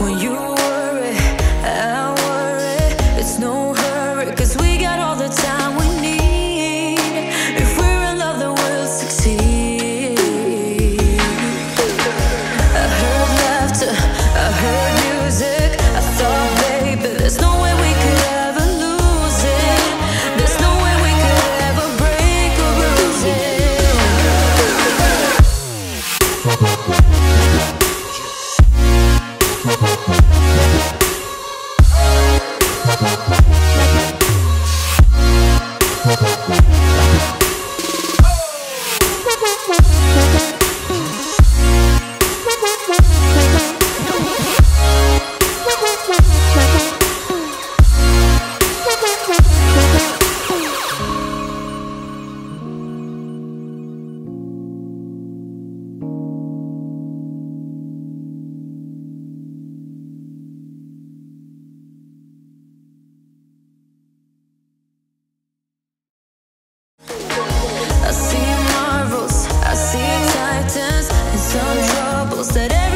When you worry, I worry. It's no hurry, 'cause we got all the time we need. If we're in love, then we'll succeed. I heard laughter, I heard music. I thought, baby, there's no way we could ever lose it. There's no way we could ever break or bruise it. I see marvels, I see titans, and some troubles that every